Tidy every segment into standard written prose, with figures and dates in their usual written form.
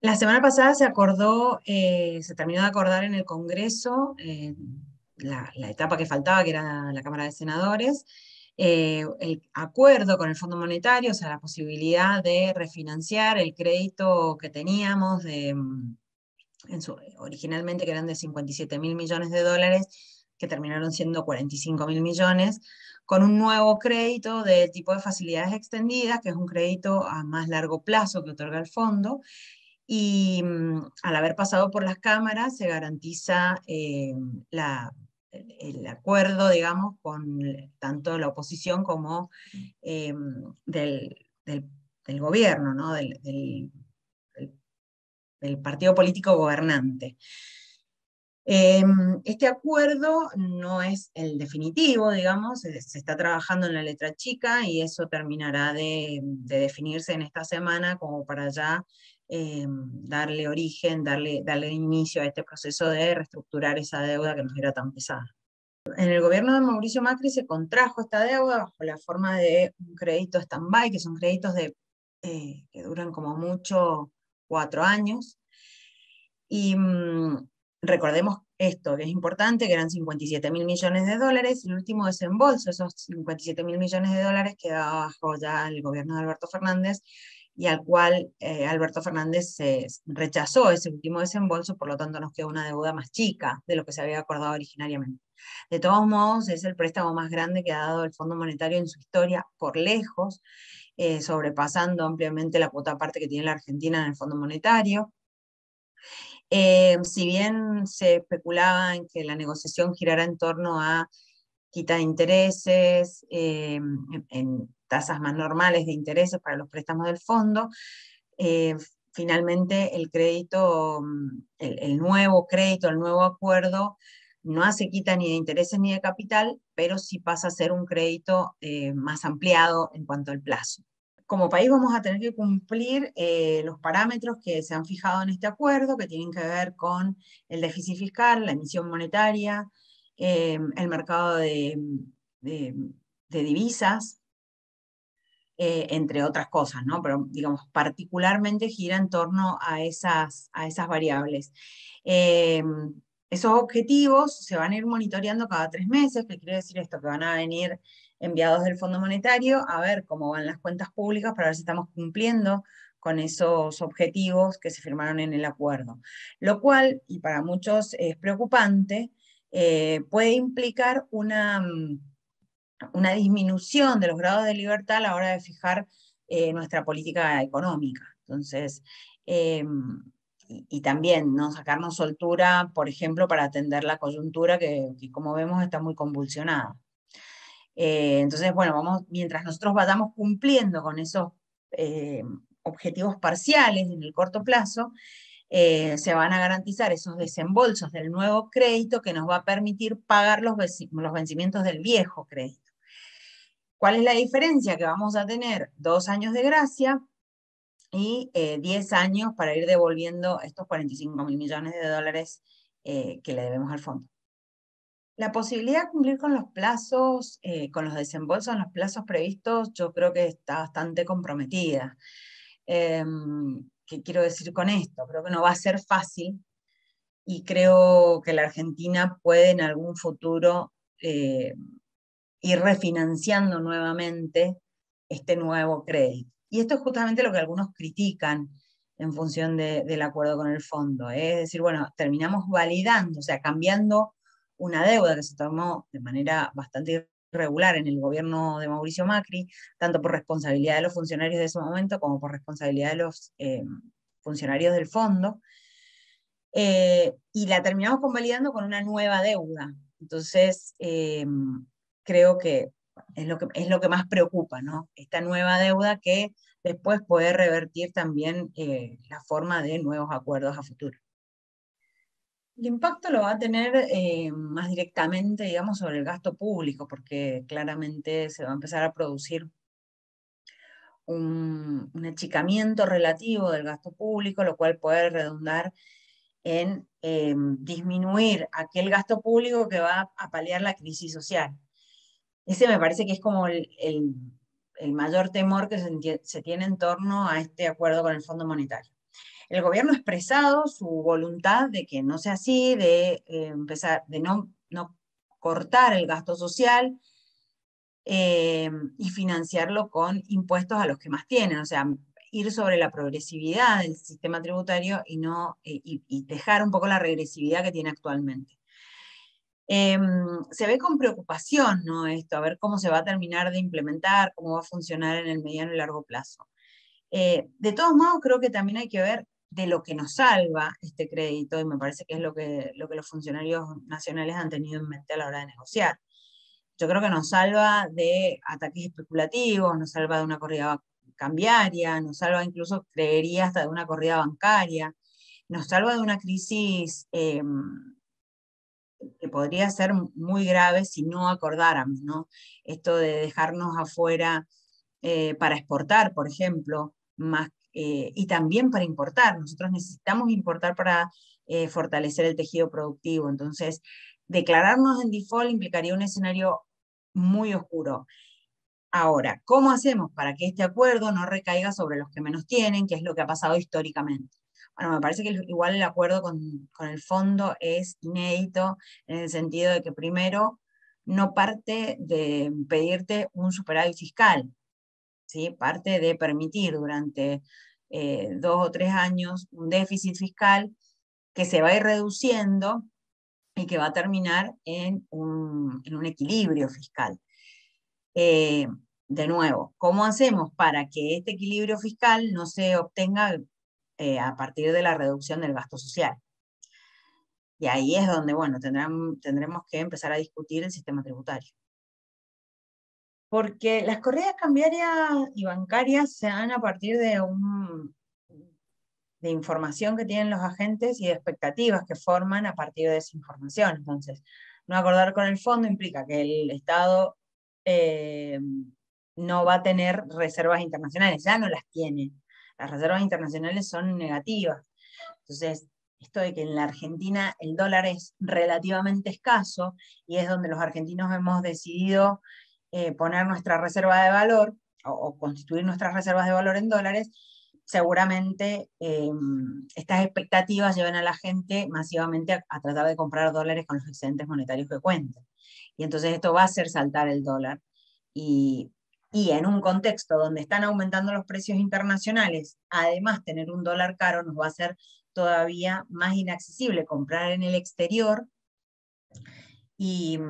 La semana pasada se acordó, se terminó de acordar en el Congreso la etapa que faltaba, que era la Cámara de Senadores, el acuerdo con el Fondo Monetario, o sea, la posibilidad de refinanciar el crédito que teníamos originalmente que eran de 57 mil millones de dólares, que terminaron siendo 45 mil millones, con un nuevo crédito de tipo de facilidades extendidas, que es un crédito a más largo plazo que otorga el fondo, y al haber pasado por las cámaras se garantiza el acuerdo, digamos, con tanto la oposición como eh, del gobierno, ¿no? Del partido político gobernante. Este acuerdo no es el definitivo, digamos, se está trabajando en la letra chica y eso terminará de definirse en esta semana como para ya darle origen, darle inicio a este proceso de reestructurar esa deuda que nos era tan pesada. En el gobierno de Mauricio Macri se contrajo esta deuda bajo la forma de un crédito stand-by, que son créditos que duran como mucho 4 años. Y recordemos esto, que es importante, que eran 57 mil millones de dólares, el último desembolso, esos 57 mil millones de dólares, quedaba bajo ya el gobierno de Alberto Fernández, y al cual Alberto Fernández se rechazó ese último desembolso, por lo tanto nos queda una deuda más chica de lo que se había acordado originariamente. De todos modos, es el préstamo más grande que ha dado el Fondo Monetario en su historia, por lejos, sobrepasando ampliamente la cuota parte que tiene la Argentina en el Fondo Monetario. Si bien se especulaba en que la negociación girara en torno a quita de intereses, en tasas más normales de intereses para los préstamos del fondo, finalmente el crédito, el nuevo crédito, el nuevo acuerdo, no hace quita ni de intereses ni de capital, pero sí pasa a ser un crédito más ampliado en cuanto al plazo. Como país vamos a tener que cumplir los parámetros que se han fijado en este acuerdo, que tienen que ver con el déficit fiscal, la emisión monetaria, el mercado de- de divisas, entre otras cosas, ¿no? Pero digamos, particularmente gira en torno a esas variables. Eh, Esos objetivos se van a ir monitoreando cada 3 meses, que quiere decir esto, que van a venir enviados del Fondo Monetario a ver cómo van las cuentas públicas para ver si estamos cumpliendo con esos objetivos que se firmaron en el acuerdo. Lo cual, y para muchos es preocupante, puede implicar una disminución de los grados de libertad a la hora de fijar nuestra política económica. Entonces, y también no sacarnos soltura, por ejemplo, para atender la coyuntura que como vemos está muy convulsionada. Entonces, bueno, mientras nosotros vayamos cumpliendo con esos eh, objetivos parciales en el corto plazo, se van a garantizar esos desembolsos del nuevo crédito que nos va a permitir pagar los vencimientos del viejo crédito. ¿Cuál es la diferencia? Que vamos a tener 2 años de gracia y 10 años para ir devolviendo estos 45 mil millones de dólares que le debemos al fondo. La posibilidad de cumplir con los plazos, con los desembolsos en los plazos previstos, yo creo que está bastante comprometida. ¿Qué quiero decir con esto? Creo que no va a ser fácil y creo que la Argentina puede en algún futuro ir refinanciando nuevamente este nuevo crédito. Y esto es justamente lo que algunos critican en función del acuerdo con el fondo. Es decir, bueno, terminamos validando, o sea, cambiando una deuda que se tomó de manera bastante irregular en el gobierno de Mauricio Macri, tanto por responsabilidad de los funcionarios de ese momento como por responsabilidad de los funcionarios del fondo, y la terminamos convalidando con una nueva deuda. Entonces, creo que es lo que más preocupa, ¿no? Esta nueva deuda que después puede revertir también la forma de nuevos acuerdos a futuro. El impacto lo va a tener más directamente, digamos, sobre el gasto público, porque claramente se va a empezar a producir un achicamiento relativo del gasto público, lo cual puede redundar en disminuir aquel gasto público que va a paliar la crisis social. Ese me parece que es como el mayor temor que se tiene en torno a este acuerdo con el Fondo Monetario. El gobierno ha expresado su voluntad de que no sea así, de empezar, de no cortar el gasto social y financiarlo con impuestos a los que más tienen, o sea, ir sobre la progresividad del sistema tributario y, no, y dejar un poco la regresividad que tiene actualmente. Se ve con preocupación, ¿no? Esto, a ver cómo se va a terminar de implementar, cómo va a funcionar en el mediano y largo plazo. De todos modos, creo que también hay que ver de lo que nos salva este crédito, y me parece que es lo que los funcionarios nacionales han tenido en mente a la hora de negociar. Yo creo que nos salva de ataques especulativos, nos salva de una corrida cambiaria, nos salva incluso, creería, hasta de una corrida bancaria, nos salva de una crisis que podría ser muy grave si no acordáramos, ¿no? Esto de dejarnos afuera para exportar, por ejemplo, más, y también para importar. Nosotros necesitamos importar para fortalecer el tejido productivo. Entonces, declararnos en default implicaría un escenario muy oscuro. Ahora, ¿cómo hacemos para que este acuerdo no recaiga sobre los que menos tienen, que es lo que ha pasado históricamente? Bueno, me parece que igual el acuerdo con el fondo es inédito en el sentido de que primero no parte de pedirte un superávit fiscal, ¿sí? Parte de permitir durante 2 o 3 años un déficit fiscal que se va a ir reduciendo y que va a terminar en un equilibrio fiscal. De nuevo, ¿cómo hacemos para que este equilibrio fiscal no se obtenga a partir de la reducción del gasto social? Y ahí es donde, bueno, tendremos que empezar a discutir el sistema tributario. Porque las corridas cambiarias y bancarias se dan a partir de información que tienen los agentes y de expectativas que forman a partir de esa información. Entonces, no acordar con el fondo implica que el Estado no va a tener reservas internacionales, ya no las tiene. Las reservas internacionales son negativas. Entonces, esto de que en la Argentina el dólar es relativamente escaso y es donde los argentinos hemos decidido poner nuestra reserva de valor o constituir nuestras reservas de valor en dólares, seguramente estas expectativas llevan a la gente masivamente a tratar de comprar dólares con los excedentes monetarios que cuenten. Y entonces esto va a hacer saltar el dólar. Y, y en un contexto donde están aumentando los precios internacionales, además tener un dólar caro nos va a hacer todavía más inaccesible comprar en el exterior y,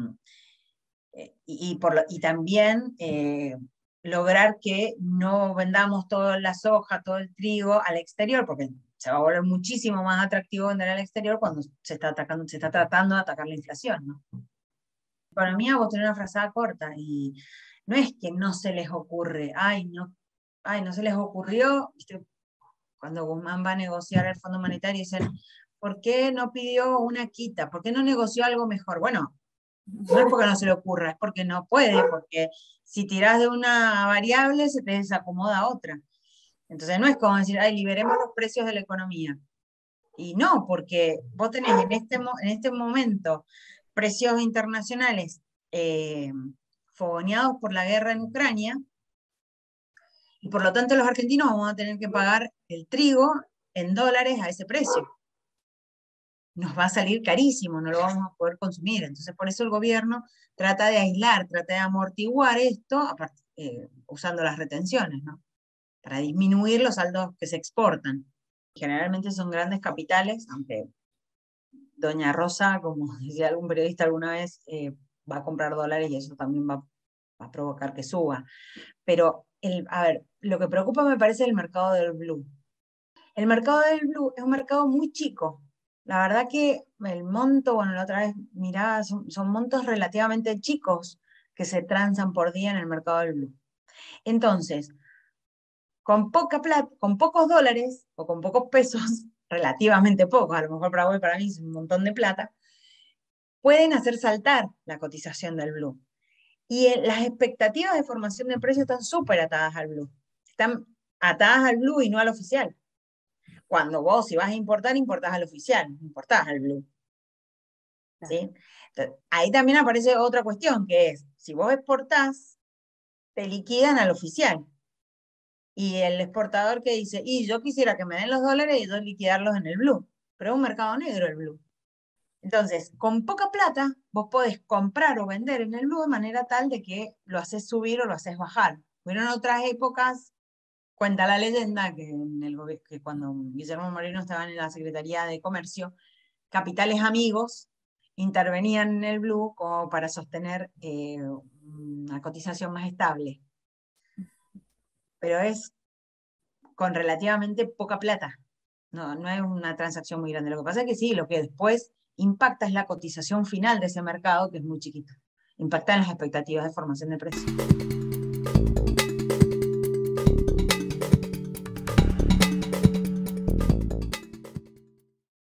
y también lograr que no vendamos toda la soja, todo el trigo al exterior, porque se va a volver muchísimo más atractivo vender al exterior cuando se está tratando de atacar la inflación, ¿no? La economía, vos tenés una frazada corta y no es que no se les ocurre, no se les ocurrió, ¿viste? Cuando Guzmán va a negociar el Fondo Monetario dicen, ¿por qué no pidió una quita? ¿Por qué no negoció algo mejor? Bueno, no es porque no se le ocurra, es porque no puede, porque si tirás de una variable se te desacomoda otra. Entonces no es como decir, liberemos los precios de la economía. Y no, porque vos tenés en este momento precios internacionales fogoneados por la guerra en Ucrania, y por lo tanto los argentinos vamos a tener que pagar el trigo en dólares a ese precio. Nos va a salir carísimo, no lo vamos a poder consumir. Entonces, por eso el gobierno trata de aislar, trata de amortiguar esto usando las retenciones, ¿no? Para disminuir los saldos que se exportan. Generalmente son grandes capitales, aunque Doña Rosa, como decía algún periodista alguna vez, va a comprar dólares y eso también va a provocar que suba. Pero, a ver, lo que preocupa me parece el mercado del blue. El mercado del blue es un mercado muy chico. La verdad que el monto, bueno, la otra vez miraba, son montos relativamente chicos que se transan por día en el mercado del blue. Entonces, con poca plata, con pocos dólares o con pocos pesos, relativamente pocos, a lo mejor para vos y para mí es un montón de plata, pueden hacer saltar la cotización del blue. Y las expectativas de formación de precios están súper atadas al blue. Están atadas al blue y no al oficial. Cuando vos, si vas a importar, importás al oficial, no importás al blue. ¿Sí? Entonces, ahí también aparece otra cuestión, que es, si vos exportás, te liquidan al oficial. Y el exportador que dice, y yo quisiera que me den los dólares y yo liquidarlos en el blue, pero es un mercado negro el blue. Entonces, con poca plata, vos podés comprar o vender en el blue de manera tal de que lo haces subir o lo haces bajar. Fueron otras épocas, cuenta la leyenda, que cuando Guillermo Moreno estaba en la Secretaría de Comercio, capitales amigos intervenían en el blue como para sostener una cotización más estable. Pero es con relativamente poca plata. No, no es una transacción muy grande. Lo que pasa es que sí, lo que después impacta es la cotización final de ese mercado, que es muy chiquito. Impacta en las expectativas de formación de precios.